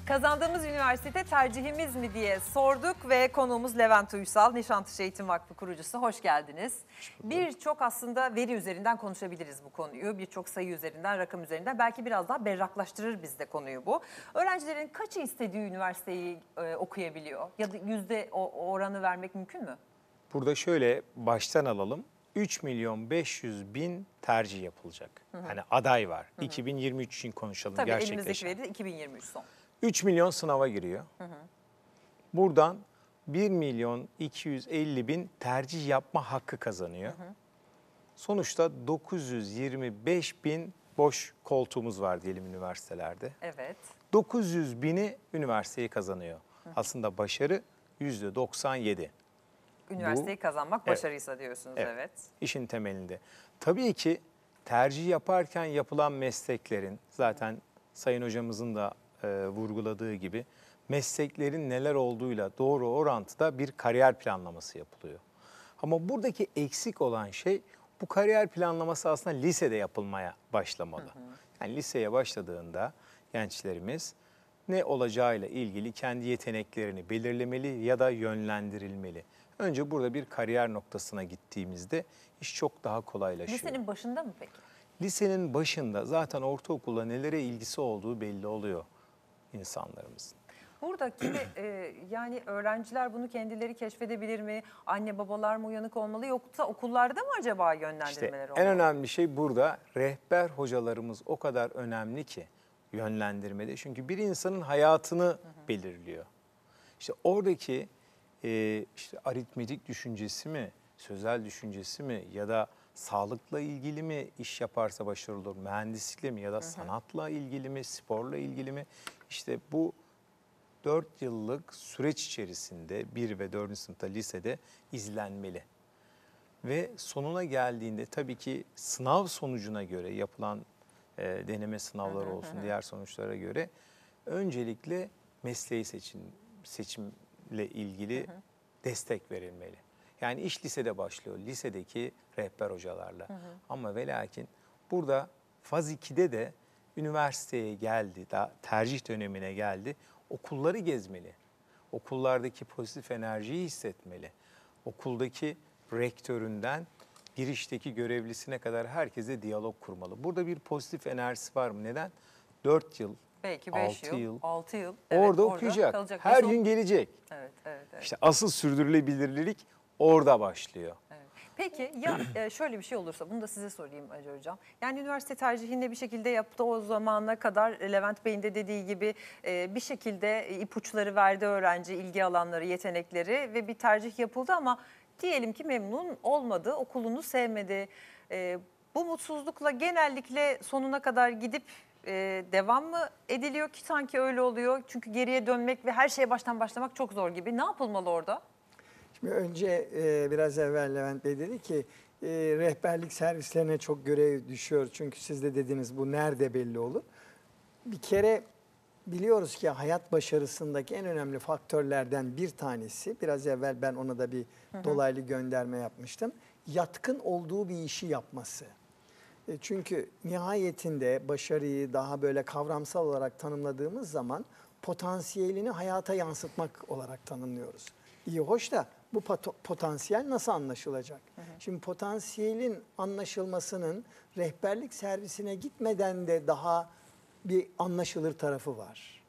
Kazandığımız üniversite tercihimiz mi diye sorduk ve konuğumuz Levent Uysal, Nişantaşı Eğitim Vakfı kurucusu. Hoş geldiniz. Birçok aslında veri üzerinden konuşabiliriz bu konuyu. Birçok sayı üzerinden, rakam üzerinden. Belki biraz daha berraklaştırır bizde konuyu bu. Öğrencilerin kaçı istediği üniversiteyi okuyabiliyor? Ya da yüzde oranı vermek mümkün mü? Burada şöyle baştan alalım. 3.500.000 tercih yapılacak. Yani aday var. 2023 için konuşalım. Tabii gerçekleşen. elimizdeki veri de 2023 son. 3 milyon sınava giriyor. Buradan 1.250.000 tercih yapma hakkı kazanıyor. Sonuçta 925.000 boş koltuğumuz var diyelim üniversitelerde. Evet. 900.000'i üniversiteyi kazanıyor. Aslında başarı %97. Üniversiteyi kazanmak başarıysa diyorsunuz, evet. İşin temelinde. Tabii ki tercih yaparken yapılan mesleklerin, zaten Sayın Hocamızın da vurguladığı gibi, mesleklerin neler olduğuyla doğru orantıda bir kariyer planlaması yapılıyor. Ama buradaki eksik olan şey, bu kariyer planlaması aslında lisede yapılmaya başlamalı. Yani liseye başladığında gençlerimiz ne olacağıyla ilgili kendi yeteneklerini belirlemeli ya da yönlendirilmeli. Önce burada bir kariyer noktasına gittiğimizde iş çok daha kolaylaşıyor. Lisenin başında mı peki? Lisenin başında zaten ortaokulda nelere ilgisi olduğu belli oluyor insanlarımızın. Burada kimi yani öğrenciler bunu kendileri keşfedebilir mi? Anne babalar mı uyanık olmalı, yoksa okullarda mı acaba yönlendirmeler olmalı? En önemli şey burada rehber hocalarımız o kadar önemli ki yönlendirmede. Çünkü bir insanın hayatını belirliyor. İşte oradaki işte aritmetik düşüncesi mi, sözel düşüncesi mi ya da sağlıkla ilgili mi iş yaparsa başarılı olur, mühendislikle mi ya da sanatla ilgili mi, sporla ilgili mi? İşte bu 4 yıllık süreç içerisinde 1 ve 4. sınıfta lisede izlenmeli. Ve sonuna geldiğinde tabii ki sınav sonucuna göre yapılan deneme sınavları olsun, diğer sonuçlara göre öncelikle mesleği seçimle ilgili destek verilmeli. Yani iş lisede başlıyor, lisedeki rehber hocalarla. Ama ve lakin burada faz 2'de de üniversiteye geldi, daha tercih dönemine geldi, okulları gezmeli. Okullardaki pozitif enerjiyi hissetmeli. Okuldaki rektöründen girişteki görevlisine kadar herkese diyalog kurmalı. Burada bir pozitif enerjisi var mı? Neden? 4 yıl, belki 5 6 yıl, 6 yıl orada okuyacak. kalacak. Her gün gelecek. Evet. İşte asıl sürdürülebilirlik orada başlıyor. Evet. Peki ya şöyle bir şey olursa, bunu da size sorayım Ali Hocam. Yani üniversite tercihinde bir şekilde yaptı, o zamana kadar Levent Bey'in de dediği gibi bir şekilde ipuçları verdi öğrenci, ilgi alanları, yetenekleri ve bir tercih yapıldı ama diyelim ki memnun olmadı, okulunu sevmedi. Bu mutsuzlukla genellikle sonuna kadar gidip devam mı ediliyor ki sanki öyle oluyor? Çünkü geriye dönmek ve her şeye baştan başlamak çok zor gibi. Ne yapılmalı orada? Şimdi önce biraz evvel Levent Bey dedi ki rehberlik servislerine çok görev düşüyor. Çünkü siz de dediniz, bu nerede belli olur. Bir kere biliyoruz ki hayat başarısındaki en önemli faktörlerden bir tanesi, biraz evvel ben ona da bir dolaylı gönderme yapmıştım, yatkın olduğu bir işi yapması. Çünkü nihayetinde başarıyı daha böyle kavramsal olarak tanımladığımız zaman potansiyelini hayata yansıtmak olarak tanımlıyoruz. İyi hoş da bu potansiyel nasıl anlaşılacak? Şimdi potansiyelin anlaşılmasının rehberlik servisine gitmeden de daha bir anlaşılır tarafı var.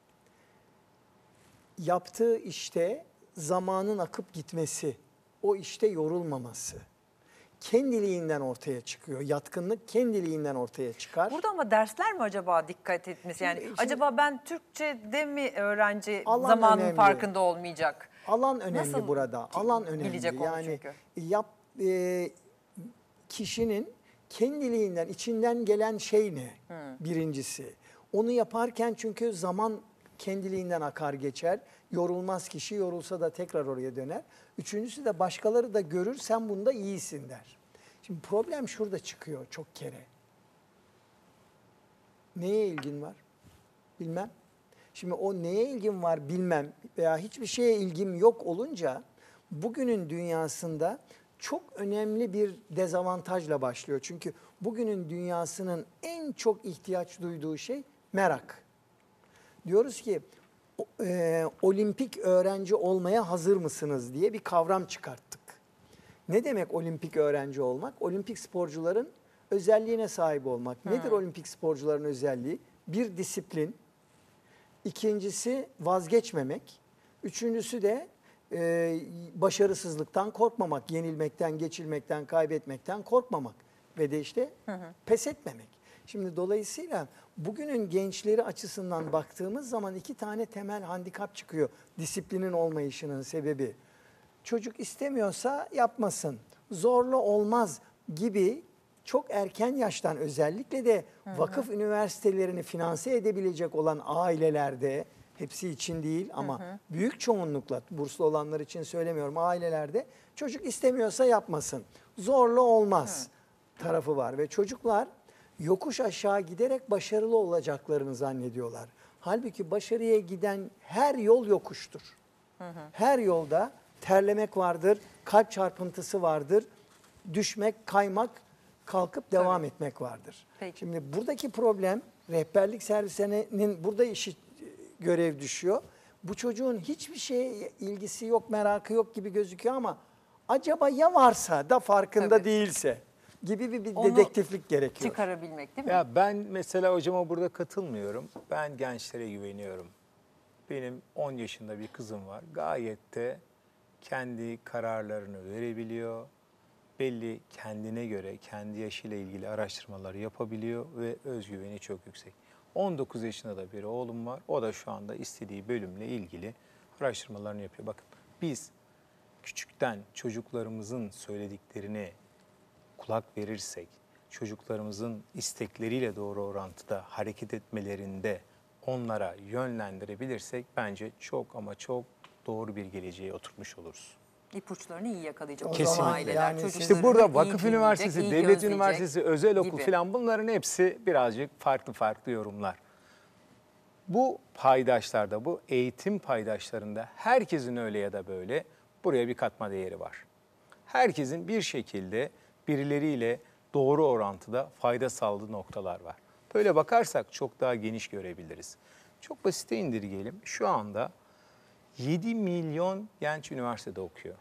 Yaptığı işte zamanın akıp gitmesi, o işte yorulmaması kendiliğinden ortaya çıkıyor. Yatkınlık kendiliğinden ortaya çıkar. Burada ama dersler mi acaba dikkat etmesi? Yani Şimdi, acaba ben Türkçe'de mi öğrenci alan zamanın önemli. farkında olmayacak? Alan önemli Nasıl burada. Alan önemli. bilecek onu Yani çünkü? Kişinin kendiliğinden, içinden gelen şey ne? Birincisi. Onu yaparken çünkü zaman kendiliğinden akar geçer. Yorulmaz kişi, yorulsa da tekrar oraya döner. Üçüncüsü de başkaları da görür, sen bunda iyisin der. Şimdi problem şurada çıkıyor çok kere. Neye ilgin var? Bilmem. Şimdi o neye ilgim var bilmem veya hiçbir şeye ilgim yok olunca bugünün dünyasında çok önemli bir dezavantajla başlıyor. Çünkü bugünün dünyasının en çok ihtiyaç duyduğu şey merak. Diyoruz ki olimpik öğrenci olmaya hazır mısınız diye bir kavram çıkarttık. Ne demek olimpik öğrenci olmak? Olimpik sporcuların özelliğine sahip olmak. Nedir olimpik sporcuların özelliği? Bir, disiplin. İkincisi vazgeçmemek. Üçüncüsü de başarısızlıktan korkmamak, yenilmekten, geçilmekten, kaybetmekten korkmamak ve de işte pes etmemek. Şimdi dolayısıyla bugünün gençleri açısından baktığımız zaman iki tane temel handikap çıkıyor disiplinin olmayışının sebebi. Çocuk istemiyorsa yapmasın, zorla olmaz gibi çok erken yaştan özellikle de vakıf üniversitelerini finanse edebilecek olan ailelerde, hepsi için değil ama büyük çoğunlukla, burslu olanlar için söylemiyorum, ailelerde çocuk istemiyorsa yapmasın, zorla olmaz tarafı var ve çocuklar yokuş aşağı giderek başarılı olacaklarını zannediyorlar. Halbuki başarıya giden her yol yokuştur. Her yolda terlemek vardır, kalp çarpıntısı vardır, düşmek, kaymak, kalkıp devam etmek vardır. Peki. Şimdi buradaki problem rehberlik servisinin burada görev düşüyor. Bu çocuğun hiçbir şeye ilgisi yok, merakı yok gibi gözüküyor ama acaba ya varsa da farkında değilse gibi bir dedektiflik gerekiyor. Çıkarabilmek değil mi? Ya ben mesela hocama burada katılmıyorum. Ben gençlere güveniyorum. Benim 10 yaşında bir kızım var. Gayet de kendi kararlarını verebiliyor. Belli kendine göre, kendi yaşıyla ilgili araştırmaları yapabiliyor ve özgüveni çok yüksek. 19 yaşında da bir oğlum var. O da şu anda istediği bölümle ilgili araştırmalarını yapıyor. Bakın biz küçükten çocuklarımızın söylediklerini kulak verirsek, çocuklarımızın istekleriyle doğru orantıda hareket etmelerinde onlara yönlendirebilirsek bence çok ama çok doğru bir geleceğe oturtmuş oluruz. İpuçlarını iyi yakalayacak. Kesinlikle. Aileler, Yani çocuklarını İşte burada iyi vakıf dinleyecek, üniversitesi, iyi devlet gözleyecek üniversitesi, özel okul gibi. falan bunların hepsi birazcık farklı yorumlar. Bu paydaşlarda, bu eğitim paydaşlarında herkesin öyle ya da böyle buraya bir katma değeri var. Herkesin bir şekilde birileriyle doğru orantıda fayda sağladığı noktalar var. Böyle bakarsak çok daha geniş görebiliriz. Çok basite indirgeyelim. Şu anda 7 milyon genç üniversitede okuyor.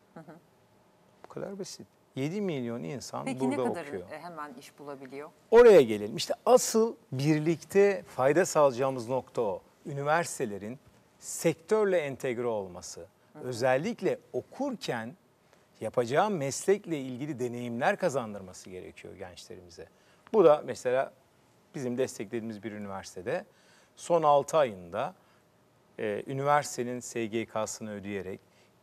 Bu kadar basit. 7 milyon insan Peki burada ne kadar okuyor. hemen iş bulabiliyor? Oraya gelelim. İşte asıl birlikte fayda sağlayacağımız nokta o. Üniversitelerin sektörle entegre olması. Özellikle okurken yapacağı meslekle ilgili deneyimler kazandırması gerekiyor gençlerimize. Bu da mesela bizim desteklediğimiz bir üniversitede son 6 ayında üniversitenin SGK'sını ödeyerek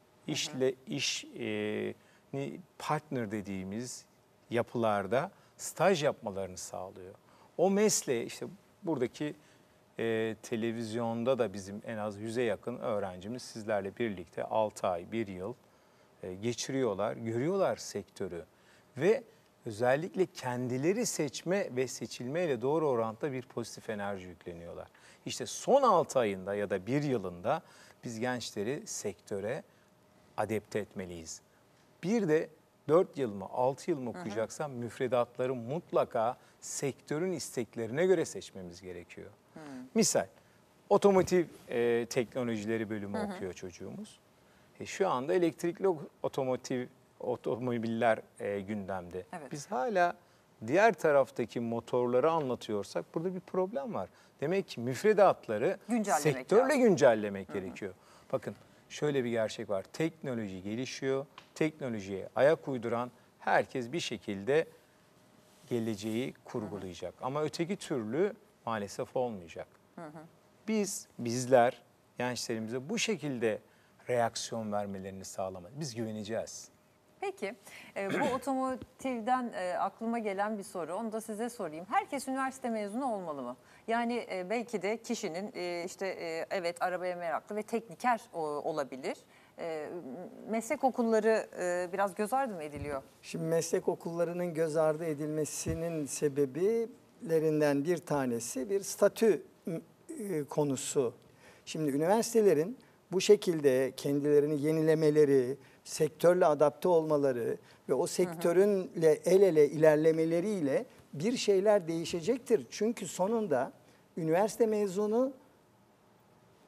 partner dediğimiz yapılarda staj yapmalarını sağlıyor. O mesleği işte buradaki televizyonda da bizim en az 100'e yakın öğrencimiz sizlerle birlikte 6 ay, 1 yıl geçiriyorlar, görüyorlar sektörü ve özellikle kendileri seçme ve seçilmeyle doğru orantıda bir pozitif enerji yükleniyorlar. İşte son 6 ayında ya da 1 yılında biz gençleri sektöre adapte etmeliyiz. Bir de 4 yıl mı 6 yıl mı okuyacaksam müfredatları mutlaka sektörün isteklerine göre seçmemiz gerekiyor. Misal otomotiv teknolojileri bölümü okuyor çocuğumuz. Şu anda elektrikli otomobiller gündemde. Evet. Biz hala diğer taraftaki motorları anlatıyorsak burada bir problem var. Demek ki müfredatları Güncellemek sektörle lazım. güncellemek gerekiyor. Bakın şöyle bir gerçek var. Teknoloji gelişiyor. Teknolojiye ayak uyduran herkes bir şekilde geleceği kurgulayacak. Ama öteki türlü maalesef olmayacak. Bizler gençlerimize bu şekilde reaksiyon vermelerini sağlamalıyız. Biz güveneceğiz. Peki bu otomotivden aklıma gelen bir soru. Onu da size sorayım. Herkes üniversite mezunu olmalı mı? Yani belki de kişinin evet arabaya meraklı ve tekniker olabilir. Meslek okulları biraz göz ardı mı ediliyor? Şimdi meslek okullarının göz ardı edilmesinin sebeplerinden bir tanesi bir statü konusu. Şimdi üniversitelerin bu şekilde kendilerini yenilemeleri, sektörle adapte olmaları ve o sektörünle el ele ilerlemeleriyle bir şeyler değişecektir. Çünkü sonunda üniversite mezunu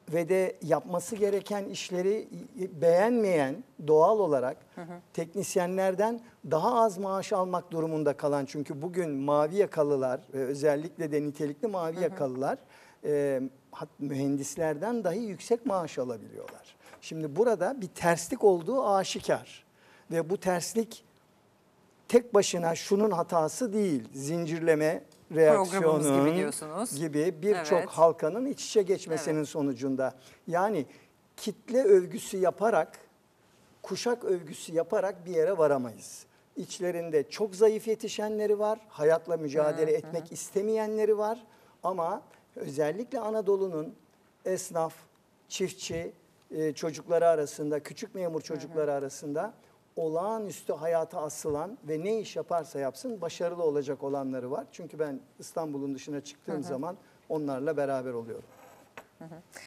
ve de yapması gereken işleri beğenmeyen, doğal olarak teknisyenlerden daha az maaş almak durumunda kalan, çünkü bugün mavi yakalılar, özellikle de nitelikli mavi yakalılar mühendislerden dahi yüksek maaş alabiliyorlar. Şimdi burada bir terslik olduğu aşikar ve bu terslik tek başına şunun hatası değil, zincirleme Programımız gibi reaksiyonun diyorsunuz. gibi birçok Evet. halkanın iç içe geçmesinin sonucunda. Yani kitle övgüsü yaparak, kuşak övgüsü yaparak bir yere varamayız. İçlerinde çok zayıf yetişenleri var, hayatla mücadele etmek istemeyenleri var. Ama özellikle Anadolu'nun esnaf, çiftçi çocukları arasında, küçük memur çocukları arasında olağanüstü hayata asılan ve ne iş yaparsa yapsın başarılı olacak olanları var. Çünkü ben İstanbul'un dışına çıktığım zaman onlarla beraber oluyorum.